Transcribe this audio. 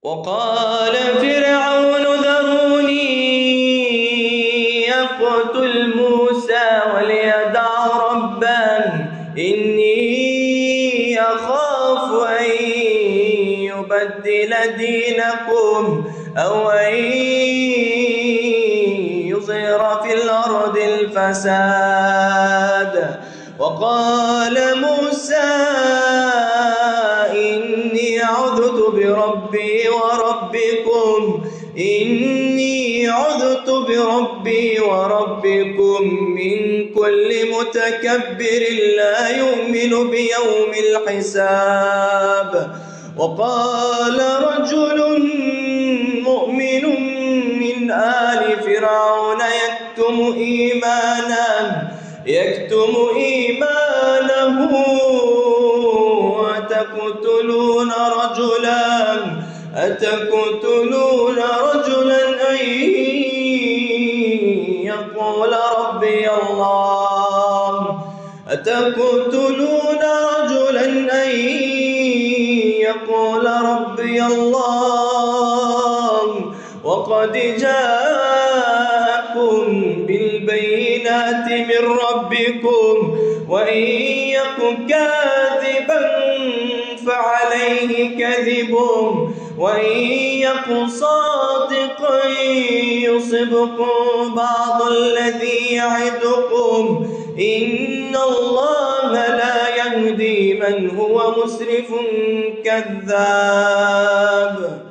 وقال فرعون ذروني يقتل موسى وليدع ربه إني أخاف أن يبدل دينكم أو أن يظهر في الأرض الفساد. وقال موسى إني عذت بربي وربكم من كل متكبر لا يؤمن بيوم الحساب. وقال رجل مؤمن من آل فرعون يكتم إيمانه أتقتلون رجلا أن يقول ربي الله وقد جاءكم بالبينات من ربكم وإن يك كاذبا فعليه كذبه وإن يك صادقا يصبكم بعض الذي يعدكم إن الله لا يهدي من هو مسرف كذاب.